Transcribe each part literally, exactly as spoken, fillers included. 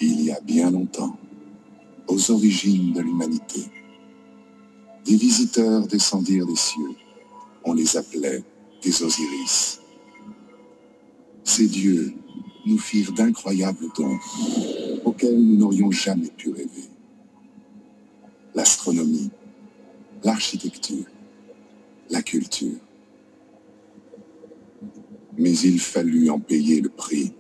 Il y a bien longtemps, aux origines de l'humanité, des visiteurs descendirent des cieux. On les appelait des Osiris. Ces dieux nous firent d'incroyables dons auxquels nous n'aurions jamais pu rêver. L'astronomie, l'architecture, la culture. Mais il fallut en payer le prix.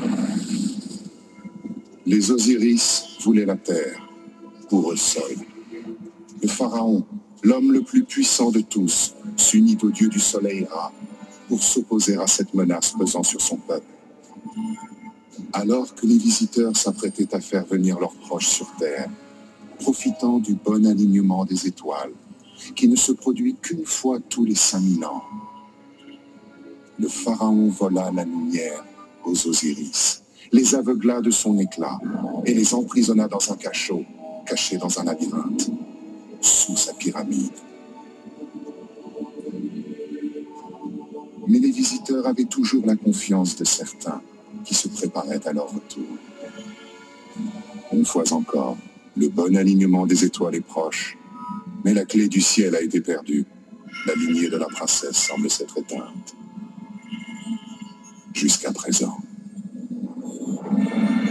Les Osiris voulaient la terre, pour eux seuls. Le pharaon, l'homme le plus puissant de tous, s'unit au dieu du soleil Ra pour s'opposer à cette menace pesant sur son peuple. Alors que les visiteurs s'apprêtaient à faire venir leurs proches sur terre, profitant du bon alignement des étoiles, qui ne se produit qu'une fois tous les cinq mille ans, le pharaon vola la lumière aux Osiris, les aveugla de son éclat et les emprisonna dans un cachot, caché dans un labyrinthe, sous sa pyramide. Mais les visiteurs avaient toujours la confiance de certains qui se préparaient à leur retour. Une fois encore, le bon alignement des étoiles est proche, mais la clé du ciel a été perdue. La lignée de la princesse semble s'être éteinte. Jusqu'à présent.